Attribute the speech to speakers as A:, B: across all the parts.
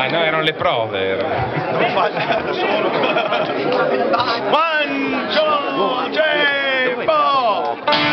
A: no, erano le prove.
B: Non falla da solo. One, two, three, four.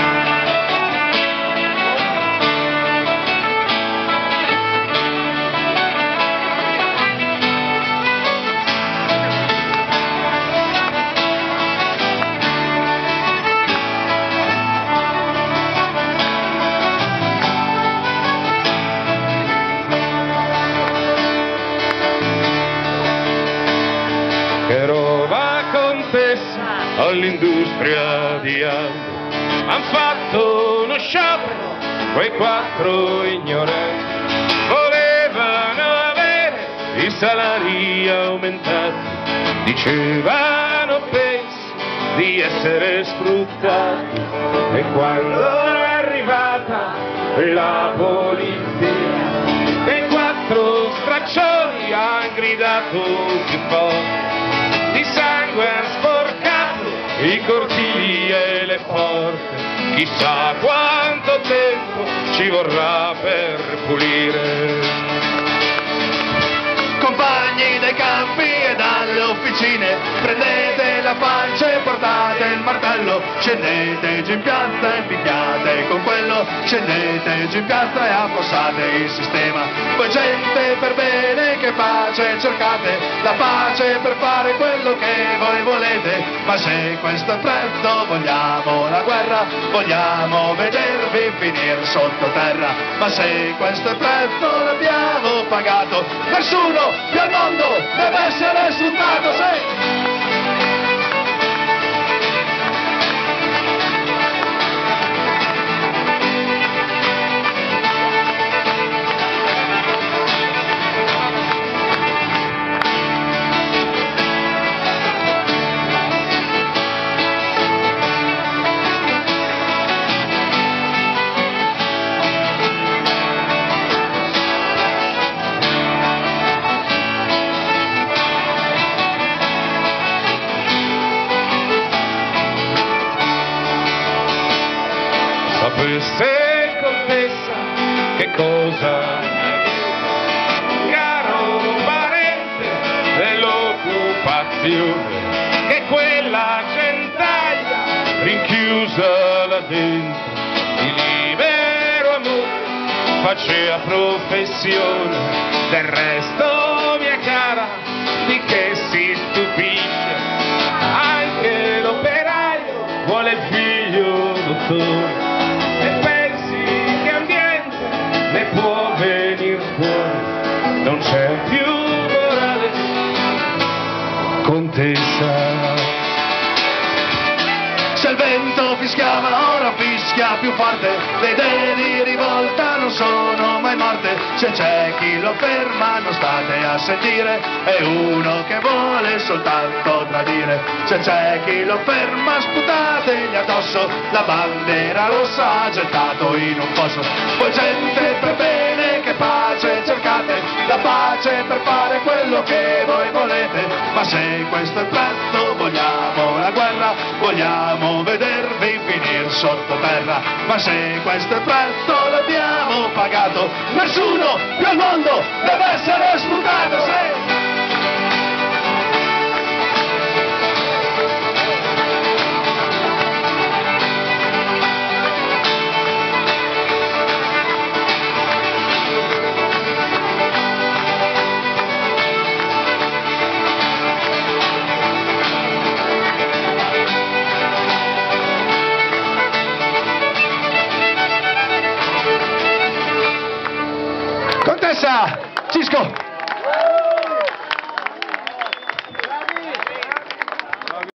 A: Che roba contessa all'industria di Aldo, han fatto uno sciopero, quei 4 ignoranti, volevano avere i salari aumentati, dicevano pensi di essere sfruttati, e quando è arrivata la polizia, quei 4 straccioni han gridato più forte, di sangue han sporcato i cortili e le porte, chissà quanto tempo ci vorrà per pulire.
B: Compagni dai campi e dalle officine, prendete la pancia e portate il martello, scendete giù in piazza e picchiate con quello, scendete giù in piazza e affossate il sistema. Voi gente per bene, che pace cercate, la pace per fare quello che voi volete, ma se questo è il prezzo vogliamo la guerra, vogliamo vedervi finire sottoterra, ma se questo è il prezzo l'abbiamo pagato, nessuno più al mondo deve essere sfruttato, sì!
A: Sapesse contessa che cosa, caro parente dell'occupazione, che quella centaglia rinchiusa là dentro di libero amore faceva professione. Del resto, mia cara, di che si stupisce, anche l'operaio vuole il figlio dottore, e pensi che ambiente ne può venir fuori, non c'è più morale, contessa.
B: Se il vento fischiava, ora fischia più forte, le idee di rivolta non sono mai morte, se c'è chi lo ferma non state a sentire, è uno che vuole soltanto tradire, se c'è chi lo ferma sputategli addosso, la bandera rossa ha gettato in un fosso. Voi gente per bene, che pace cercate, la pace per fare quello che voi volete, ma se questo è il prezzo vogliamo la guerra, vogliamo vedervi finire sottoterra, ma se questo è il prezzo l'abbiamo pagato, nessuno più al mondo deve essere sfruttato, sì! Contessa! Cisco!